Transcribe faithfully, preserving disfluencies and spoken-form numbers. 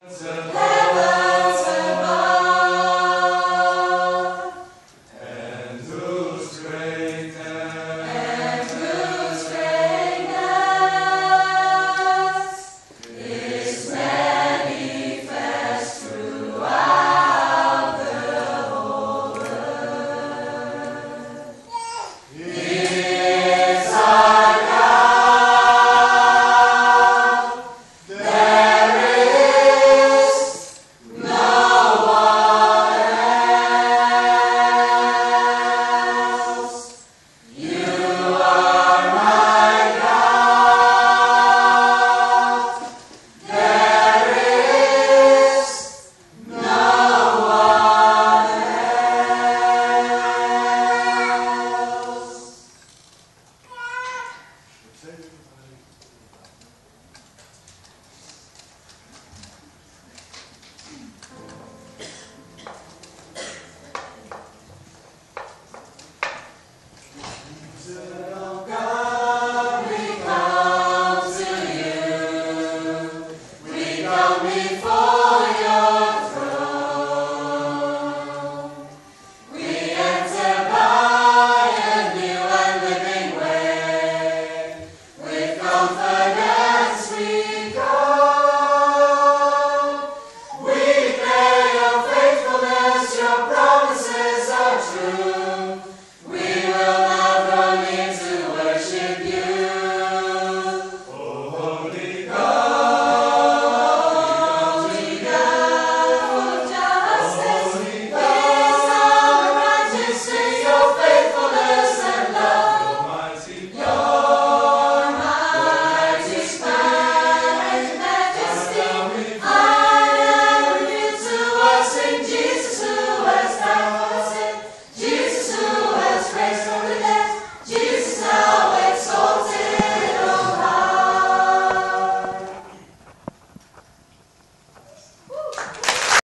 Heavens above, and whose greatness, and whose greatness is manifest throughout the whole earth. He is our God. There is no one else. You are my God. There is no one else. Oh God, we come to you. We come before